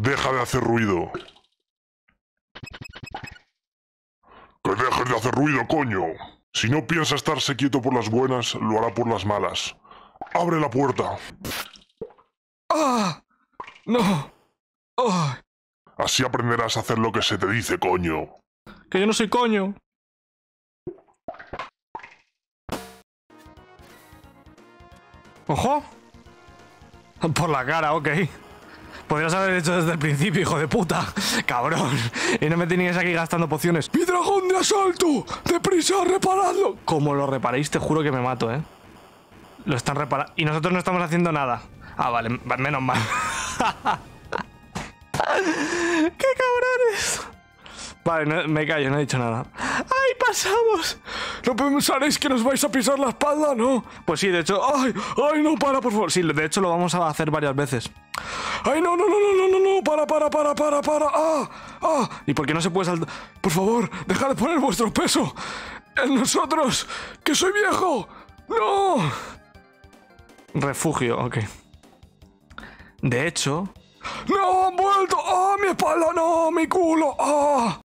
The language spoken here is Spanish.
Deja de hacer ruido. ¡Que dejes de hacer ruido, coño! Si no piensa estarse quieto por las buenas, lo hará por las malas. ¡Abre la puerta! ¡Ah! ¡No! ¡Oh! Así aprenderás a hacer lo que se te dice, coño. ¡Que yo no soy coño! ¡Ojo! Por la cara, ok. Podrías haber hecho desde el principio, hijo de puta. Cabrón. Y no me tenías aquí gastando pociones. ¡Mi dragón de asalto! ¡Deprisa, reparadlo! Como lo reparéis, te juro que me mato, ¿eh? Lo están reparando. Y nosotros no estamos haciendo nada. Ah, vale. Menos mal. ¡Qué cabrones! Vale, no, me callo, no he dicho nada. ¡Ay, pasamos! ¿No pensaréis que nos vais a pisar la espalda, no? Pues sí, de hecho... ¡Ay! ¡Ay, no, para, por favor! Sí, de hecho lo vamos a hacer varias veces. ¡Ay, no, no, no, no, no, no, no! ¡Para! ¡Ah! ¡Ah! ¿Y por qué no se puede saltar? Por favor, dejad de poner vuestro peso en nosotros, que soy viejo. ¡No! Refugio, ok. De hecho... ¡No! ¡Han vuelto! ¡Ah, mi espalda! ¡No! ¡Mi culo! ¡Ah!